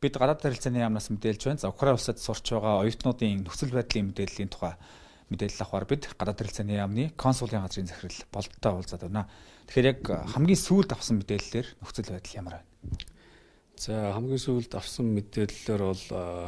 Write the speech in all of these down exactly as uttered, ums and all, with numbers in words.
бид гадаад харилцааны яамнаас мэдээлж байна. За Украин улсад сурч байгаа оюутнуудын нөхцөл байдлын мэдээллийн тухай мэдээлэл авахар бид гадаад харилцааны яамны консулын газрын захирал Болдтой уулзаад байна. Тэгэхээр яг хамгийн сүүлд авсан мэдээллээр нөхцөл байдал ямар байна? За хамгийн сүүлд авсан мэдээллээр бол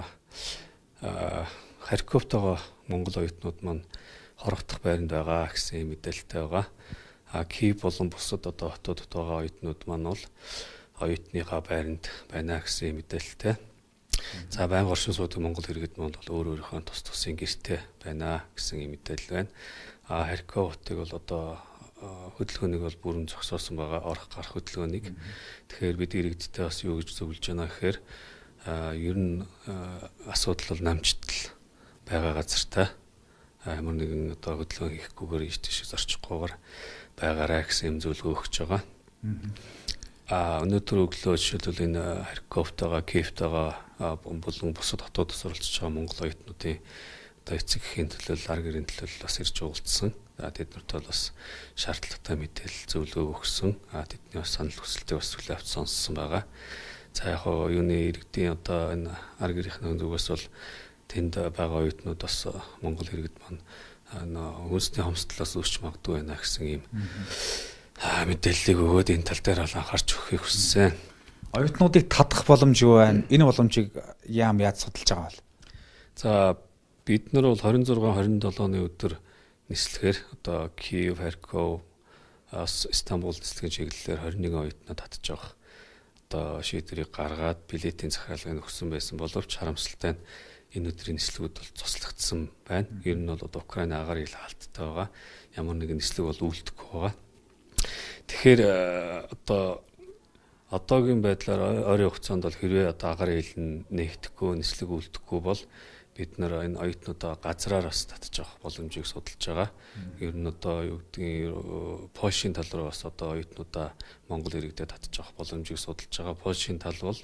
Харьковтойгоо Монгол оюутнууд маань хорогдох байранд байгаа гэсэн мэдээлэлтэй байгаа. А Киев болон бусад одоо хотуудад байгаа оюутнууд маань бол оюутныхаа байранд байна гэсэн мэдээлэлтэй. За байнга оршин суудаг Монгол иргэд маань бол өөр өөрийнхөө тус тусын гэртээ байна гэсэн мэдээлэл байна. А Харьков хотыг бол одоо хөдөлгөөнийг бол бүрэн зогсоосон байгаа, орох гарах хөдөлгөөнийг. Тэгэхээр бид иргэдтэй бас юу гэж зөвлөж байна гэхээр ер нь асуудал бол намжтал байгаа газартай ямар нэгэн одоо хөдөлгөөн хийхгүйгээр ийш тийш зорчихгүйгээр байгаарай гэсэн юм зөвлөгөө өгч байгаа. А өнөөдөр өглөө жишээлбэл энэ Харьковтойгоо, Киевтойгоо болон бусад хотуудаас оролцож байгаа монгол оюутнуудын одоо эцэг эхийн төлөөлөл, арга гэрийн төлөөлөл бас ирж уулзсан. А тэднэрт бол бас шаардлагатай мэдээлэл зөвлөгөө өгсөн. А тэдний бас санал хүсэлтийг бас хүлээн авч сонссон байгаа. За яг хоо юуны иргэдийн одоо энэ арга гэрийн зүгээс бол тэнд байгаа оюутнууд бас монгол иргэд маань үндэсний хомсдлоос үүсч магадгүй байна гэсэн юм мэдээллийг өгөөд энэ тал дээр анхаарч өгөхийг хүссэн. Оюутнуудыг татах боломж юу байна? Энэ боломжийг яам яаж судалж байгаа бол? За бид нар бол хорин зургаан хорин долооны өдөр нислэгээр одоо Киев, Харьков, Стамбул нислэгийн чиглэлээр хорин нэгэн оюутнаа татж байгаа. Одоо шийдвэрийг гаргаад билетийн захиалгыг өгсөн байсан боловч харамсалтай нь энэ өдрийн нислэгүүд бол цуслагдсан байна. Ер нь бол одоо Украины агаар ил хаалттай байгаа. Ямар нэгэн нислэг бол үлдэхгүй байгаа. Тэгэхээр одоо одоогийн байдлаар ойрын хугацаанд бол хэрвээ одоо агаар ил нь нэгдэхгүй, нислэг үлдэхгүй бол бид нар энэ оюутнуудаа газраар бас татж авах боломжийг судалж байгаа. Ер нь одоо юу гэдгийг Польшийн тал руу бас одоо оюутнуудаа Монгол иргэдэд татж авах боломжийг судалж байгаа. Польшийн тал бол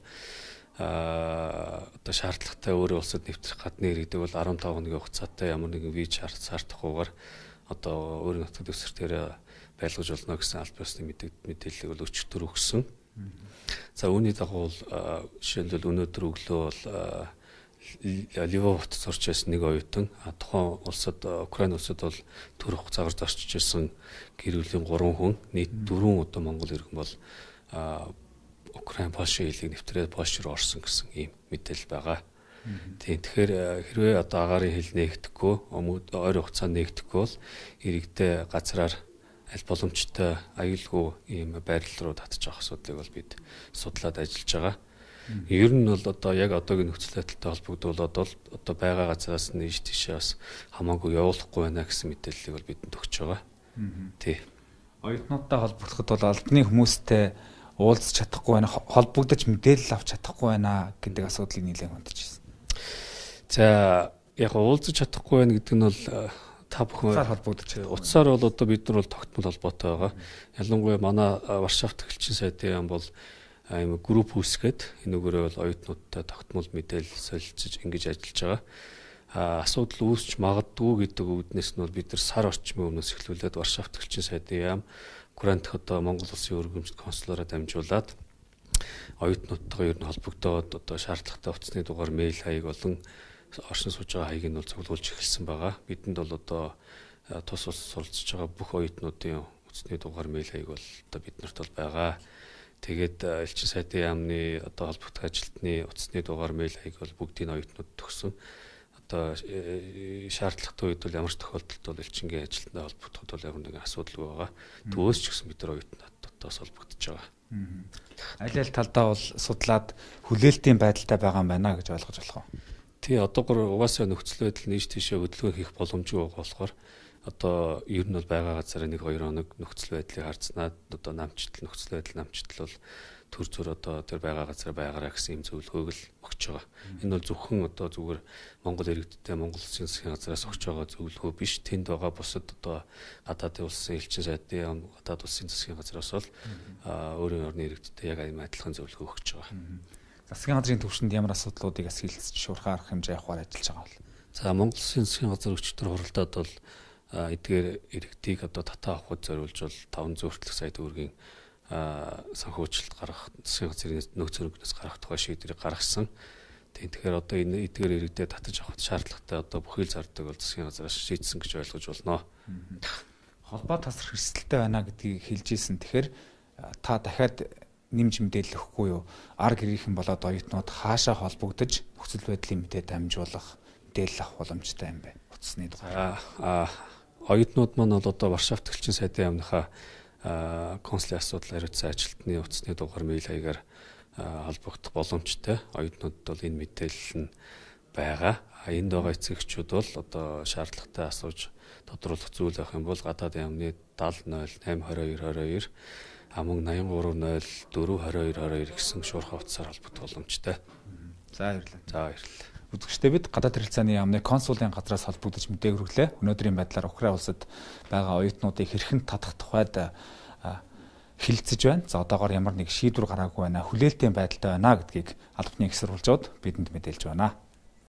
а одоо шаардлагатай өөрөө улсад нэвтрэх гадны иргэдэг бол арван таван хоногийн хугацаатай ямар нэгэн виз шаардахгүйгээр одоо өөрийн нутаг дэвсгэртээр байлгаж болно гэсэн аль биесны мэдээллийг бол өчигдөр өгсөн. За үүний дагуу жишээлбэл өнөөдөр өглөө бол Львов хотод сурч байсан нэг оюутан тухайн улсад Украин улсад бол төр хугацаагаар зорчиж ирсэн гэр бүлийн гурван хүн нийт дөрвөн одоо монгол иргэн бол Украин Польшийн хэлийг нэвтрээд Польш руу орсон гэсэн ийм мэдээлэл байгаа. Тийм тэгэхээр хэрвээ одоо агаарын хэл нээгдэхгүй, ойрын хугацаанд нээгдэхгүй бол иргэдээ газраар аль боломжтой аюулгүй ийм байрлал руу татж авах асуудлыг бол бид судлаад ажиллаж байгаа. Ер нь бол одоо яг одоогийн нөхцөл байдалтай холбогдуулаад бол одоо байгаа газраас нь ийш тийшээ бас хамаагүй явуулахгүй байна гэсэн мэдээллийг бол бидэнд өгч байгаа. Тий. Оюутнуудтай холбогдоход бол албаны хүмүүстэй уулзч чадахгүй байна, холбогдож мэдээлэл авч чадахгүй байна гэдэг асуудлыг нэлээд хүндэж байна. За яг уулзч чадахгүй байна гэдэг нь бол та бүхэн холбогдож чадахгүй. Утсаар бол одоо бид нар бол тогтмол холбоотой байгаа. Ялангуяа манай Варшавт эхлэлчин сайдын яам бол ийм групп үүсгээд энүүгээрээ бол оюутнуудтай тогтмол мэдээлэл солилцож ингэж ажиллаж байгаа. А асуудал үүсч магадгүй гэдэг үүднээс нь бол бид нар сар орчмын өмнөөс эхлүүлээд Варшавт эхлэлчин сайдын яам Украинд одоо Монгол улсын өргөмжлөлт консулаараа дамжуулаад оюутнуудтайгаа ер нь холбогдоод одоо шаардлагатай утасны дугаар, мэйл хаяг болон оршин сууж байгаа хаягийг нь бол цуглуулж эхэлсэн байгаа. Бидэнд бол одоо тус улс суралцж байгаа бүх оюутнуудын утасны дугаар, мэйл хаяг бол одоо биднэрт бол байгаа. Тэгээд элчин сайдын яамны одоо холбогдох ажилтны утасны дугаар, мэйл хаяг бол бүгдийг оюутнууд төгсөн. Одоо шаардлагатай үед бол ямар ч тохиолдолд бол элчингийн ажилтнаа холбогдоход бол ямар нэгэн асуудалгүй байгаа. Төвөөс ч гэсэн бид нар оюутнуудтайс холбогдож байгаа. Аль аль талдаа бол судлаад хүлээлтийн байдалтай байгаа юм байна гэж ойлгож болох уу? Тий, одоогор угаасаа нөхцөл байдал нийш тийшээ хөдөлгөөн хийх боломжгүй байгаа болохоор одоо ер нь бол байгаа газараа нэг хоёр хоног нөхцөл байдлыг харцнаад одоо намжтал нөхцөл байдал намжтал бол төр зөр одоо тэр байгаа газар байгаараа гэсэн юм зөвлөгөөг л өгч байгаа. Энэ бол зөвхөн одоо зүгээр Монгол иргэдтэй Монгол улсын засгийн газраас өгч байгаа зөвлөгөө биш. Тэнд байгаа бусад одоо гадаадын улсын элчин сайдын гадаад улсын засгийн газраас бол өөрийн орны иргэдтэй яг ийм адилхан зөвлөгөө өгч байгаа. Засгийн газрын төвшөнд ямар асуудлуудыг асуулж шуурхай арга хэмжээ авахар ажиллаж байгаа бол. За Монгол улсын засгийн газар өчигдөр хуралдаад бол эдгээр иргэдийг одоо татаа авахд зориулж бол таван зуун хүртэлх сая төгрөгийн санхүүжилт гаргах, засгийн газрын нөөц зөрөгнөөс гаргах тухай шийдвэрийг гаргасан. Тийм тэгэхээр одоо энэ эдгээр иргэдэд татаж авах шаардлагатай одоо бүхий л зардаг бол засгийн газраас шийдсэн гэж ойлгож болно. Холбоо тасрах эрсдэлтэй байна гэдгийг хэлж ийсэн. Тэгэхээр та дахиад нэмж мэдээлэл өгөхгүй юу? Ар гэрийнхэн болоод оюутнууд хаашаа холбогдож нөхцөл байдлын мэдээ дамжуулах, мэдээлэл авах боломжтой юм бэ? Утасны дугаар. Аа оюутнууд маань бол одоо Варшавт элчин сайдын яамныхаа консулын асуудал хариуцсан ажилтны утасны дугаар мэйл хаягаар холбогдох боломжтой. Оюутнуудад бол энэ мэдээлэл нь байгаа. Энд байгаа эцэгчүүд бол одоо шаардлагатай асууж тодруулах зүйл авах юм бол гадаадын яамны даал ноёл восемь двадцать two двадцать two амун восемь три ноёл four twenty-two twenty-two гэсэн шуурхай утсаар холбогдох боломжтой. За баярлалаа. За баярлалаа. Үзэгчдээ бид гадаад харилцааны яамны консулын газраас холбогдож мэдээг хүргэлээ. Өнөөдрийн байдлаар Украин улсад байгаа оюутнуудыг хэрхэн татах тухайд хэлэлцэж байна. За одоогоор ямар нэг шийдвэр гараагүй байна. Хүлээлтийн байдалтай байна гэдгийг албаны их сурвалжууд бидэнд мэдээлж байна.